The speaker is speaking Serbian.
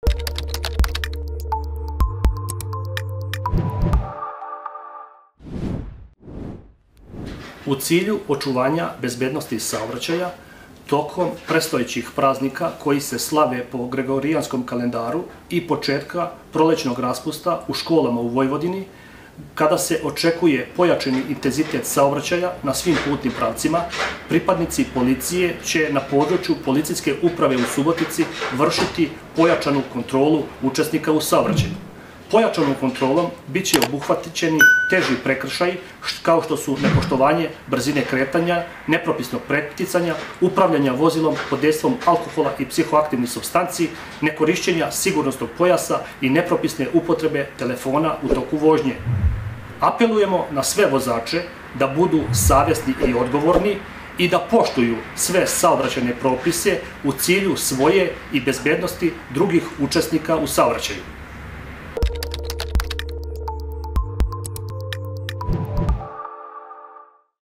U cilju očuvanja bezbednosti saobraćaja, tokom predstojećih praznika koji se slave po Gregorijanskom kalendaru i početka prolećnog raspusta u školama u Vojvodini, kada se očekuje pojačani intenzitet saobraćaja na svim putnim pravcima, pripadnici policije će na području policijske uprave u Subotici vršiti pojačanu kontrolu učesnika u saobraćaju. Pojačanom kontrolom biće obuhvaćeni teži prekršaji kao što su nepoštovanje brzine kretanja, nepropisnog preticanja, upravljanja vozilom pod dejstvom alkohola i psihoaktivnih supstanci, nekorišćenja sigurnosnog pojasa i nepropisne upotrebe telefona u toku vožnje. Apelujemo na sve vozače da budu savjesni i odgovorni i da poštuju sve saobraćajne propise u cilju svoje i bezbednosti drugih učesnika u saobraćaju.